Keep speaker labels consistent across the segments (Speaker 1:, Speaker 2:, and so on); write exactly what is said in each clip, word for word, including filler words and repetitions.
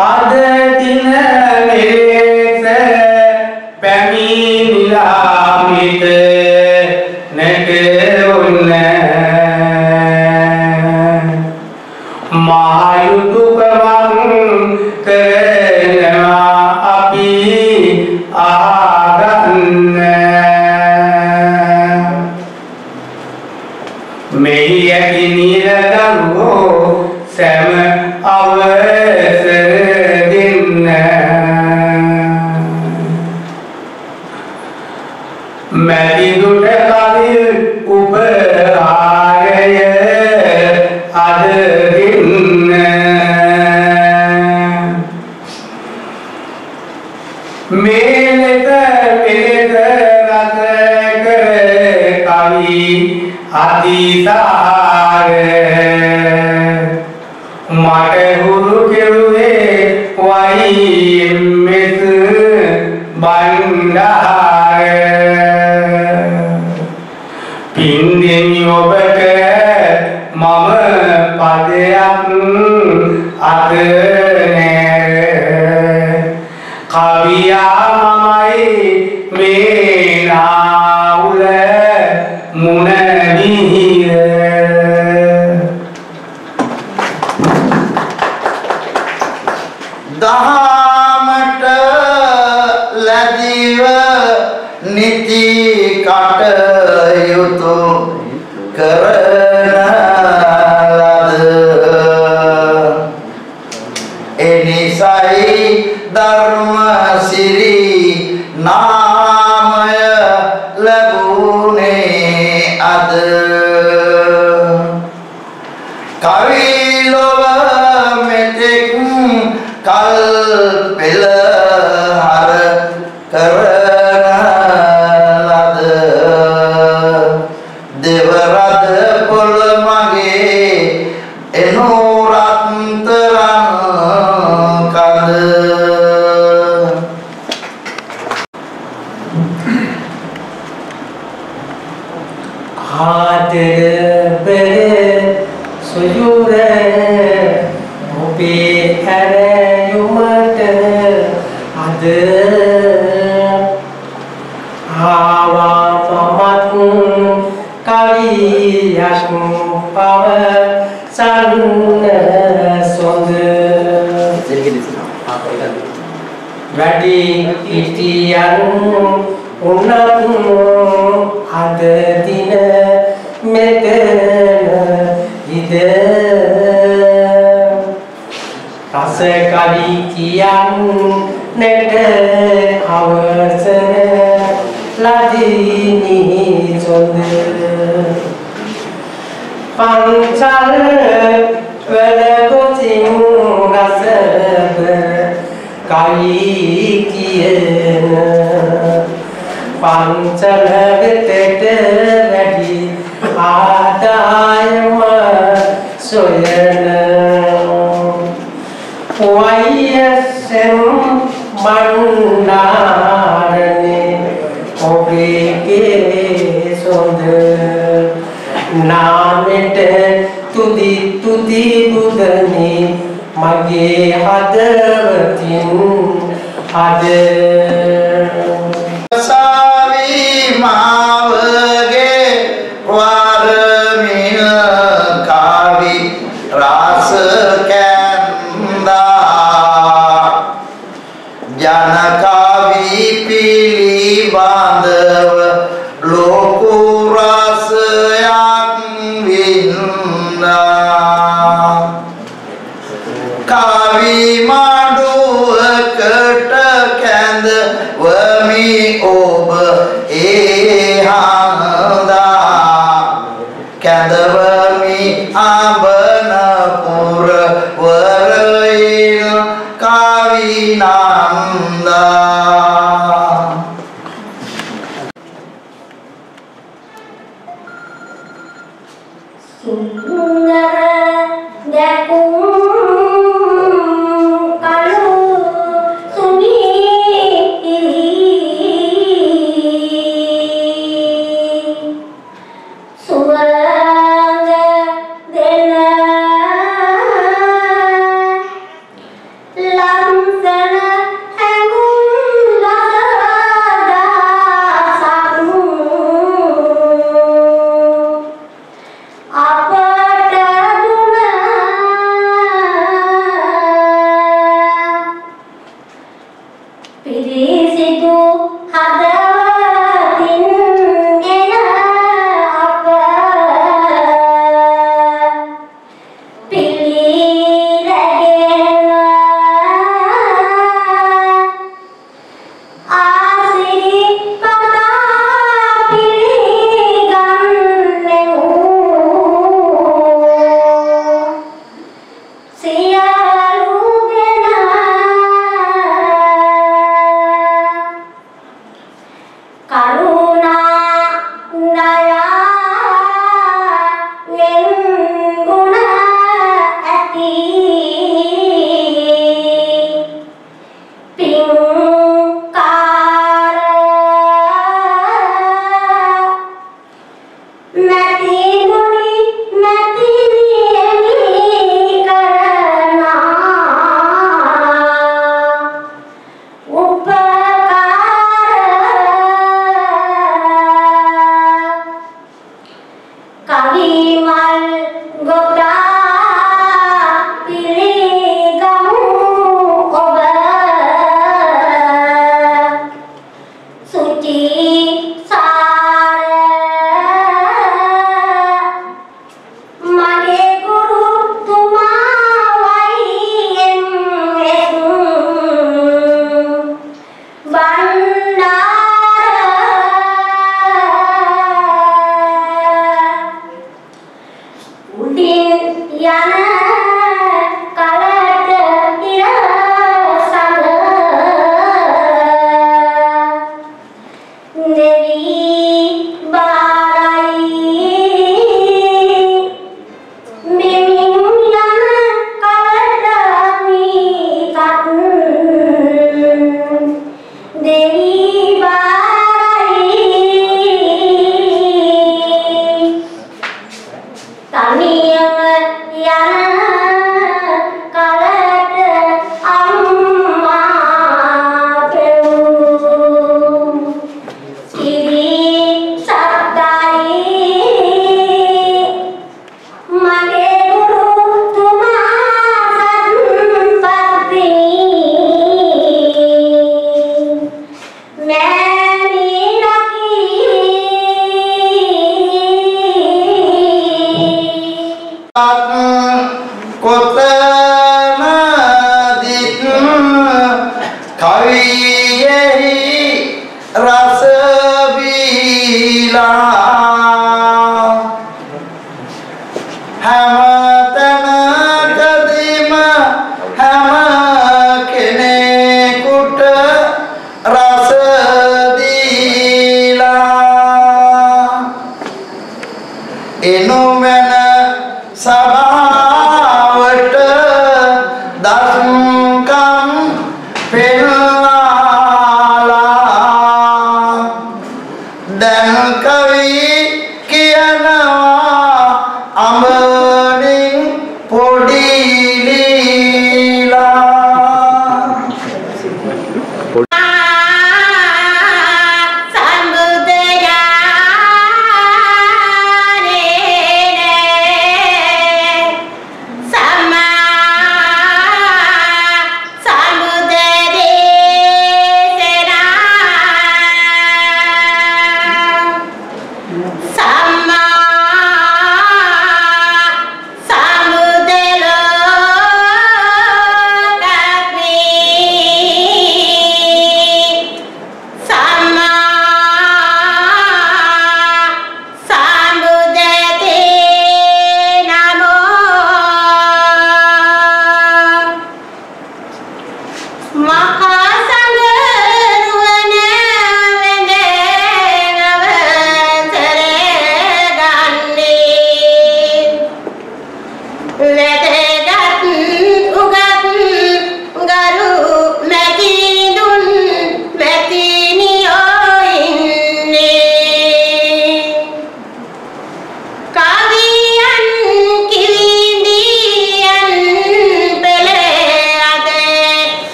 Speaker 1: අද දින ලෙස පැමිණිලා පිට නැටුණ මායුතුකමං කරනවා අපි ආගන්න මෙහි ඇති නිරදරුවෝ සැම අවසර දෙන්න මැදිදුට කවිල් උපහාරය අද දෙන්න මේලෙත මෙලෙත රස කර කවි අතිසාර මට හුරු කෙරුවේ වයිඑම්එස් බණ්ඩාර පින්දෙනි ඔබට මම පදයක් අත නෑර කවියා මමයි මේ නාවුල මුණ විහිර
Speaker 2: දහමට ලැබිව නිති කටයුතු කරන ලද එනිසයි ධර්මසිරි නාමය ලැබුණේ අද කවි ලොව මෙතෙක් කල් පෙළහර කරන ලද දෙවරද පොළ මගේ එනෝරත්තරන් කඳ
Speaker 1: ආදර බෙර සොයුර ඔබේ හැරයුමට අද ආවා පමත් කවියක් පවසන්න සොඳ වැඩි හිටියන් උනත් අද දින මෙතන ඉද රස කවි කියන්නට අවසර ලදිනි සොඳ පංචල් වල ගොසින් රසබ කවි කියන පංචල වෙතට වැඩි ආදායම සොයන වයසෙන් මන්නාරනේ ඔබේ සොඳ නාමෙට තුදි තුදි බුදනි මගේ හදවතින් අද
Speaker 2: මාවගේ වරමින කවි රස කැන්දා ජන කවි පිළිබඳව ලෝකු රසයක් වින්දා කවි මඩුවකට කැඳ වමි ඔබ ඒ හඳා කැඳවමි අබන පුර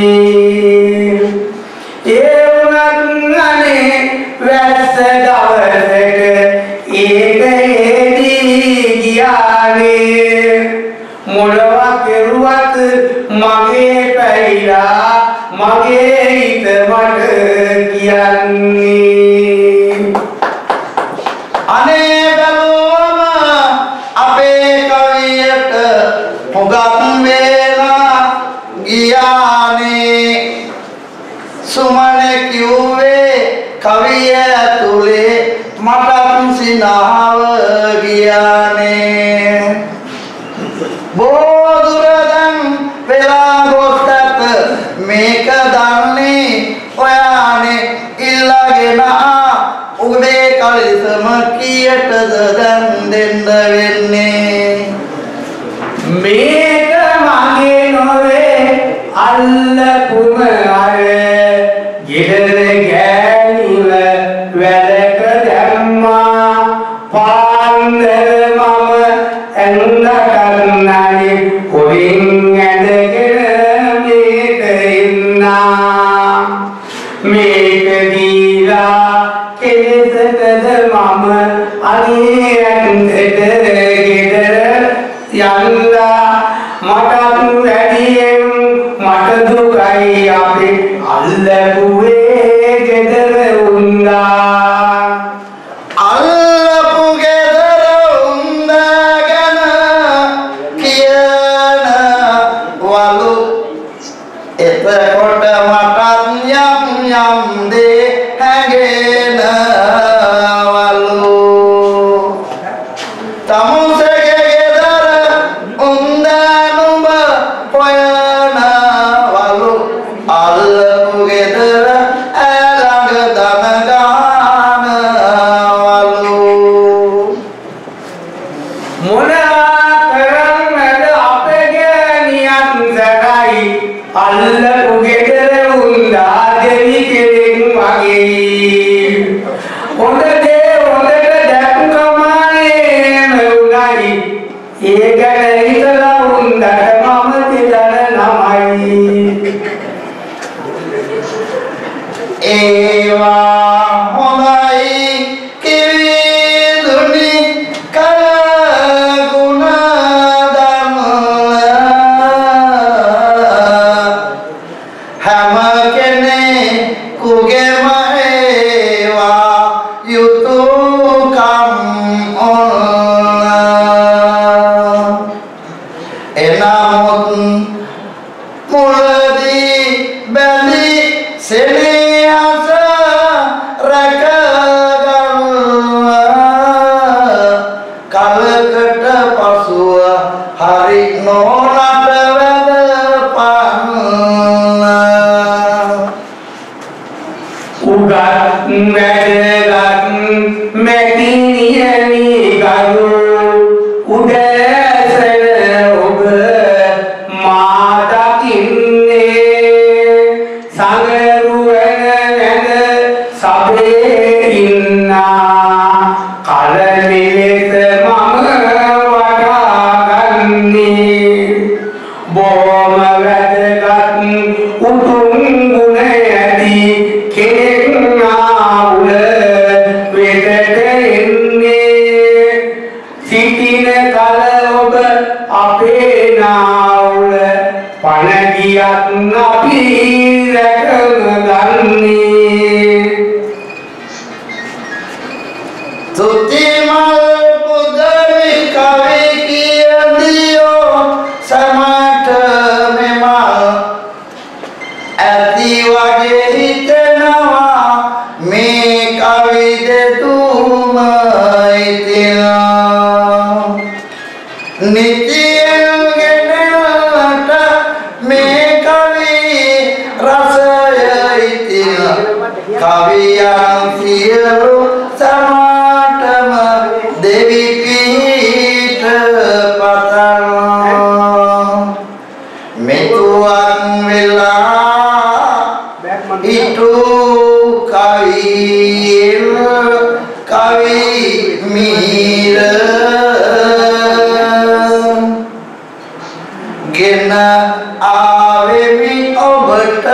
Speaker 2: Gena ave mi obat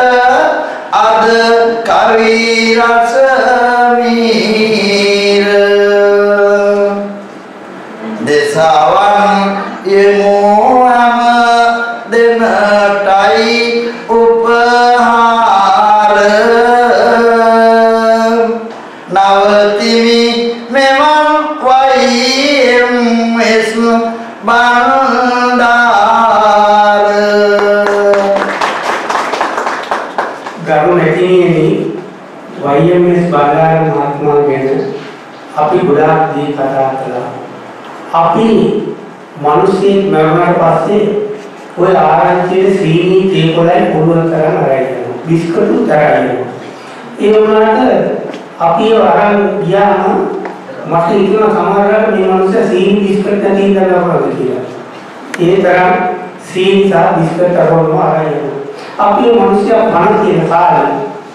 Speaker 2: අද කරි රස මීර දෙසවන් යමු හැම දෙනටයි උපහාර නවතිමි මෙවන් වයිම් එස් බණ්ඩාර
Speaker 1: ගරු නැතිනේ වයිඑම්එස් බණ්ඩාර මහත්මයා ගැන අපි ගොඩාක් දී කතා කළා. අපි මිනිස්සෙක් මරුණාට පස්සේ ඔය ආරංචියේ සීනි තේකොළයි පුළුවන් තරම් අරගෙන බිස්කටු තරයිනවා. ඒ වුණාට අපි අරන් ගියාම මට හිතුණා සමහරවිට මේ මිනිස්සු සීනි බිස්කට් නැති ඉඳලා කියලා. ඒ තරම් සීනි සහ බිස්කට් අරවම අරගෙන අපි මිනිස්සු පණ කියන කාලේ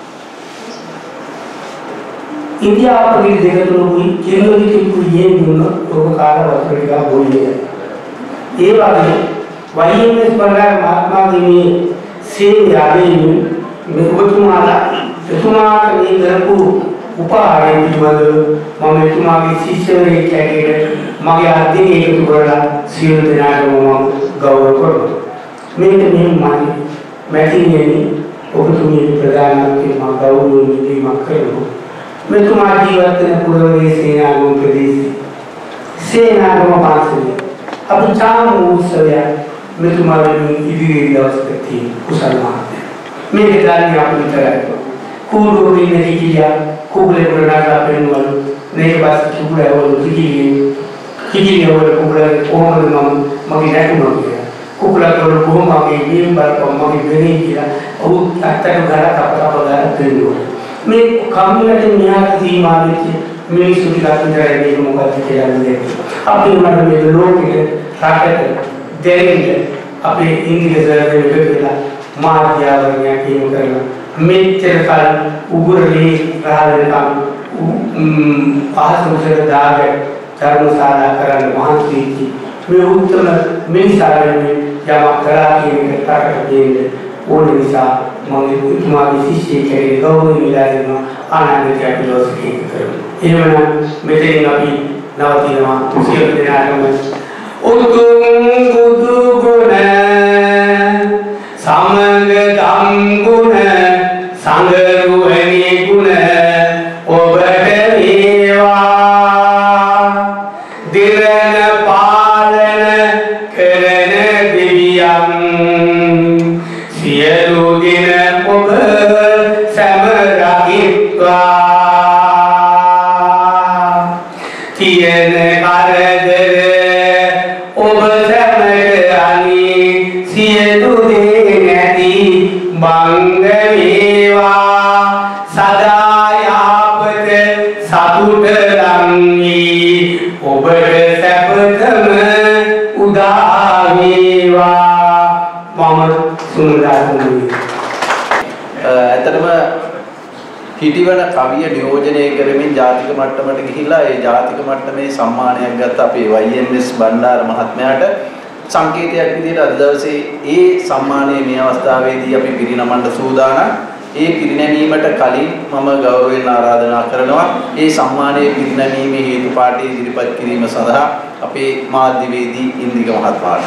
Speaker 1: ඉන්දියාව පිළ දෙක තුනයි කිලෝමීටර් කුයියෙන් දුන්න ඔබ කාල වතුරිකා බෝලිය. ඒ වගේ වයිඑම්එස් බණ්ඩාර මහත්මයාගේ මේ සේවය ආදීන් මේ ඔබතුමාලා එතුමාට මේ කරපු උපහාරය පිළිබඳව මම එතුමාගේ ශිෂ්‍යවරයෙක් හැටියට මගේ අධ්‍යයනය එකතු කරලා සියලු දෙනාටම මම ගෞරව කරනවා. මේක මෙහෙමයි මැතිණියනි ඔබතුමිය ප්‍රධානමන්ත්‍රී මම ගෞරවයෙන් ඉල්ලීමක් කරනවා. මෙතුමා ජීවත් වෙන පුරවැය සේනාගම ප්‍රදේශයේ සේනාගම පාසලේ අපි චාම උත්සවය මෙතුමා වෙනුවෙන් ඉදිරියේ දවසක තියෙන කුසල මහත්මයා මේක දැනගෙන අපි විතරයි කූඩුවේ ඉන්න කිකියා කුබලේ වරණා පෙන්වලු මේක බස් කුබලේ වල කිකියේ කිකියේ වල කුබලේ කොහොමද මම මගේ නැතුණා කියලා කුබලේ වල කොහොම මගේ වීම බලපම් මගේ වෙන්නේ කියලා ඔහු අත්තට ගාලා කපකප ගාලා පෙන්වුවා මේ කම්මියට න්‍යාය සීමා වෙච්ච මිනිස්සු ටිකක් විතරයි මේක මොකක්ද කියලා නේද අපි උනට මේ ලෝකෙට රටට දෙන්නේ අපේ ඉංග්‍රීසි දෙවිලා මාධ්‍යවලින් කියමු කරලා මෙච්චර කල උගුරේ රාජකම් පහසුසර දාගේ ධර්මශාලා කරන්න මහන්සි මේ උත්තර මිනිසාරෙන් යමක් කරා කියන එකට දෙන්නේ ඕන නිසා මම උතුමාගේ ශිෂ්‍යයෙක් කෙරේ ගෞරවය විලාසිනවා ආනන්දට අපි ලෝකෙක කරමු. එහෙමනම් මෙතෙන් අපි නවතිනවා සියලු දෙනාටම උතුම් බුදු ගුණ සමග ධම් ගුණ සංගරුවනි ගුණ ඔබට වේවා දිරණ පාලන කරන දෙවියන් සියලු දින ඔබ සමරහිත්වා තියෙන කරදර ඔබ සමග අනි සියලු දේ නැති බංග වේවා සදා යාපත සතුට ලංවී ඔබට සැපතම උදා වේවා මම සුන්දරතුමනි.
Speaker 2: ඇත්තටම හිටිවන කවිය නියෝජනය කරමින් ජාතික මට්ටමට ගිහිල්ලා ඒ ජාතික මට්ටමේ සම්මානයක් ගත්ත අපේ වයිඑම්එස් බණ්ඩාර මහත්මයාට සංකේතයක් විදිහට අද දවසේ ඒ සම්මානයේ මේ අවස්ථාවේදී අපි පිරිනමන්න සූදානම්. ඒ පිරිනැමීමට කලින් මම ගෞරවයෙන් ආරාධනා කරනවා ඒ සම්මානයේ පිරිනැමීමේ හේතුපාඨය ඉදිරිපත් කිරීම සඳහා අපේ මාධ්‍යවේදී ඉන්දික මහත්මයාට.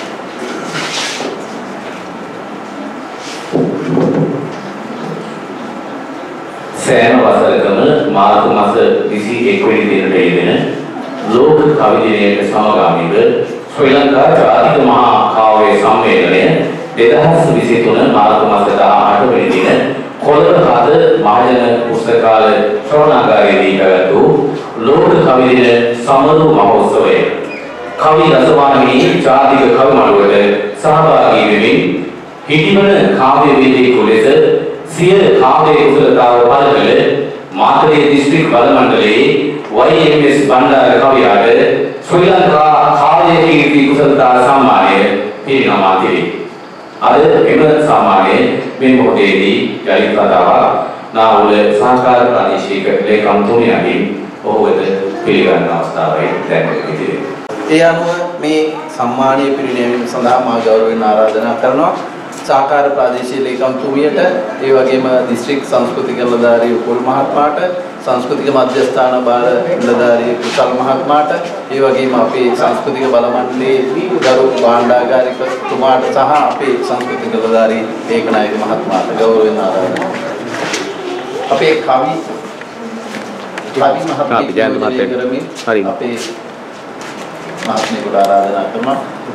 Speaker 3: සෑම වසරකම මාර්තු මාස විසි එක් වෙනි දිනට යෙදෙන ලෝක කවි දිනයට සමගාමීව ශ්‍රී ලංකා ජාතික මහා කාව්‍ය සම්මේලනය දෙදහස් විසි තුන මාර්තු මාස දහඅට වෙනි දින කොළඹ හද මහජන පුස්තකාලය ශ්‍රවණාගාරයේදී පැවැත් වූ ලෝක කවි දින සමරු මහෝත්සවය කවි රසවාහිනී ජාතික කවි මළුවට සහභාගී වෙමින් හිටිවන කාව්‍ය වේදිකේ ලෙස සිය කාව්‍ය කුසලතාව පළ කළ මාතලේ දිස්ත්‍රික් බල මණ්ඩලයේ වයිඑම්එස් බණ්ඩාර කවියාට ශ්‍රී ලංකා කාව්‍ය කීර්ති කුසලතා සම්මානය පිරිනමා තිබේ. අද එම සම්මානය මේ මොහොතේදී යලිත් වතාවක් නාවුල සහකාර ප්‍රාදේශීය ලේකම් තුමියන්ගෙන් ඔහු වෙත පිළිගන්න අවස්ථාවයි දැන් ඉදිරියේ.
Speaker 2: ඒ අනුව මේ සම්මානීය පිරිනැමීම සඳහා මා ගෞරවයෙන් ආරාධනා කරනවා සහකාර ප්‍රාදේශීය ලේකම්තුමියට ඒ වගේම දිස්ත්‍රික් සංස්කෘතික නිලධාරී උපුල් මහත්මයාට සංස්කෘතික මධ්‍යස්ථාන බාර නිලධාරී කුසල් මහත්මයාට ඒ වගේම අපේ සංස්කෘතික බල මණ්ඩලයේ ගරු භාණ්ඩාගාරිකතුමාට සහ අපේ සංස්කෘතික නිලධාරී ඒකනායක මහත්මයාට ගෞරවයෙන් ආරාධනා කරනවා. අපේ කවි කවි මහත්මයෙක් හරි අපේ මහත්මයෙකුට ආරාධනා කරනවා.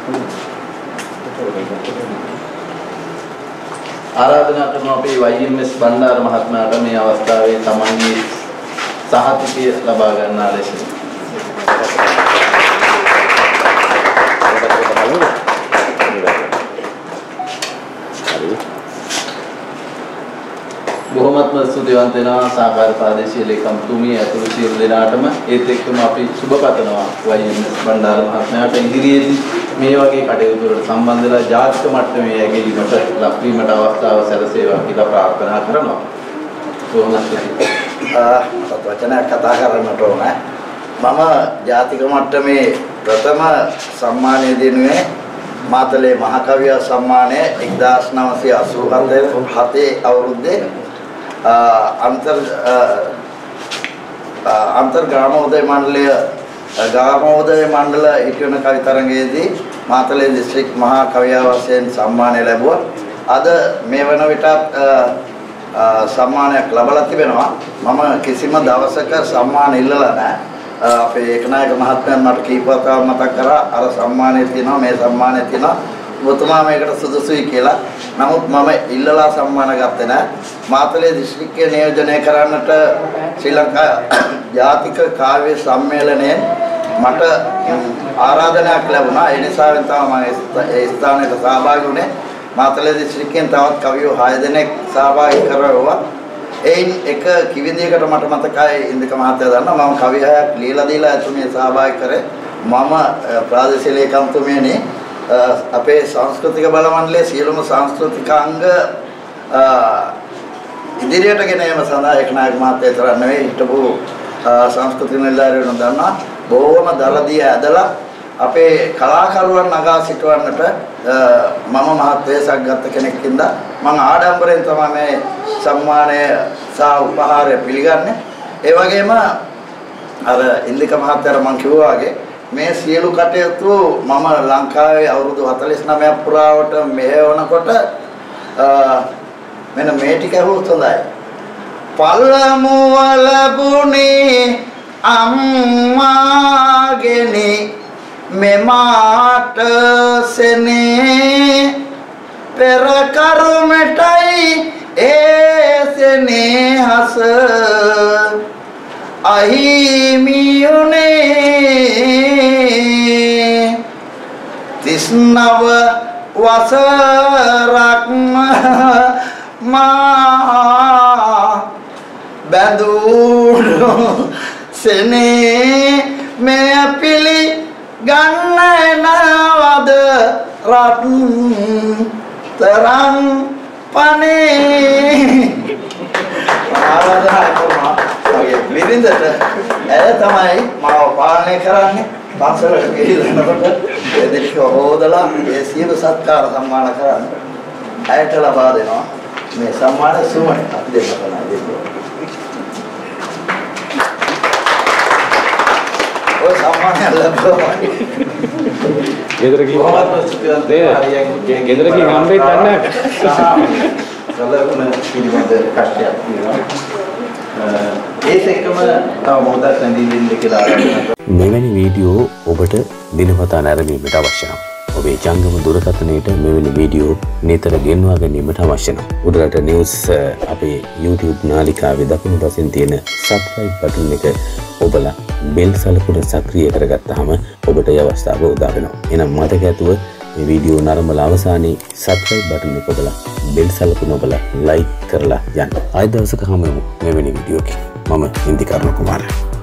Speaker 2: ආරාධනා කරන අපේ වයි එම් එස් බණ්ඩාර මහත්මයාට මේ අවස්ථාවේ තමන්ගේ සහතිකය ලබා ගන්නා ලෙස බොහොමත්ම ස්තුතිවන්ත වෙනවා සහකාර ප්‍රාදේශීය ලේකම්තුමිය ඇතුළු සියලු දෙනාටම ඒත් එක්කම අපි සුබ පතනවා වයි එම් එස් බණ්ඩාර මහත්මයාට ඉදිරියේදී මේ වගේ කටයුතු වලට සම්බන්ධ වෙලා ජාතික මට්ටමේ ඇගීමට ලක්වීමට අවස්ථාව සැලසේවා කියලා ප්‍රාර්ථනා කරනවා. කොහොමද
Speaker 4: වචනයක් කතා කරන්නට ඕනේ. මම ජාතික මට්ටමේ ප්‍රථම සම්මානය දෙනුවේ මාතලේ මහකවිය සම්මානය එක්දාස් නවසිය අසූ හතේ අවුරුද්දේ අන්තර් අන්තර් ග්‍රාමෝදය මණ්ඩලය ග්‍රාමෝදය මණ්ඩල හිටවන කවි තරඟයේදී මාතලේ දිස්ත්‍රික් මහා කවියා වශයෙන් සම්මානය ලැබුවා. අද මේ වන විටත් සම්මානයක් ලබලා තිබෙනවා. මම කිසිම දවසක සම්මාන ඉල්ලලා නැහැ. අපේ ඒකනායක මහත්මයන් මට කීප වතාවක් මතක් කරා අර සම්මානය තියෙනවා මේ සම්මානය තියෙනවා ඔබතුමා මේකට සුදුසුයි කියලා. නමුත් මම ඉල්ලලා සම්මාන ගත්තේ නැහැ. මාතලේ දිස්ත්‍රික්කය නියෝජනය කරන්නට ශ්‍රී ලංකා ජාතික කාව්‍ය සම්මේලනයෙන් මට ආරාධනයක් ලැබුණා. ඒ නිසා තමයි මම ඒ ස්ථානයට සහභාගී වුණේ. මාතලේ දිස්ත්‍රික්කයෙන් තවත් කවියෝ හය දෙනෙක් සහභාගී කරවුවා. එයින් එක කිවිඳයකට මට මතකයි ඉන්දික මහත්තයා දන්නවා මම කවි හයක් ලියලා දීලා එතුමිය සහභාගී කරේ. මම ප්‍රාදේශීය ලේකම්තුමියනේ අපේ සංස්කෘතික බල මණ්ඩලයේ සියලුම සංස්කෘතිකාංග ඉදිරියට ගෙන යාම සඳහා ඒකනායක මහත්තයා විතර නෙවෙයි හිටපු සංස්කෘතික නිලධාරීවරුන් දන්නවා බොහොම දරදී ඇදලා අපේ කලාකරුවන් නගා සිටවන්නට මම මහත් වේසක් ගත්ත කෙනෙක්ින්ද මම ආඩම්බරෙන් තමයි මේ සම්මානය සහ උපහාරය පිළිගන්නේ. ඒ වගේම අර ඉන්දික මහත්තයාට මම කිව්වා වගේ මේ සියලු කටයුතු මම ලංකාවේ අවුරුදු හතළිස් නවයක් පුරාවට මෙහෙවනකොට මෙන්න මේ ටික ඇහුවොත් හොඳයි. පළමුව ලැබුණේ අම්මාගෙනි මෙමාට සෙනේ පෙර කරුමටයි ඒ සෙනෙහස අහිමියුනේ තිස්නව වසරක්ම මා බඳුණු සෙනේ මෙය පිළි ගන්නවද රත් තරම් පනේ ආරාධනා කරනවා ඔය බිරිඳට ඇය තමයි මාව පාලනය කරන්නේ පන්සලට ගිහිල්ලානකොට ඒ දෙක හොදලා ඒ සියලු සත්කාර සම්මාන කරන්න ඇයට ලබා දෙනවා මේ සම්මාන සුමන අපි දෙන්න තමයි දෙන්නේ ඔය සම්මානය ලැබුවා
Speaker 5: ගෙදර ගිහින් ගෙදර ගිහින් හම්බෙන්නේ නැහැ.
Speaker 2: කලකුණ පිළිබඳ කට්ටියක් තියෙනවා. ඒත් එක්කම තව මොහොතක් නැදී දෙන්න කියලා ආරම්භ
Speaker 6: මෙවැනි වීඩියෝ ඔබට දිනපතා නැරඹීමට අවශ්‍ය නම් ඔබේ ජංගම දුරකථනයට මෙවැනි වීඩියෝ නිතර ගෙන්වා ගැනීමට අවශ්‍ය නම් උඩරට නිවුස් අපේ YouTube නාලිකාවේ දකුණු පසින් තියෙන subscribe button එක ඔබලා බෙල් සලකුණ සක්‍රිය කරගත්තාම ඔබට ඒ අවස්ථාව උදා වෙනවා. එහෙනම් මතක ඇතුව මේ වීඩියෝ නරඹලා අවසානයේ subscribe button එක ඔබලා බෙල් සලකුණ ඔබලා like කරලා යන්න. ආයෙ දවසක හමු වෙමු මෙවැනි වීඩියෝ එකකින්. මම ඉන්දිකර්ණ කුමාරයා.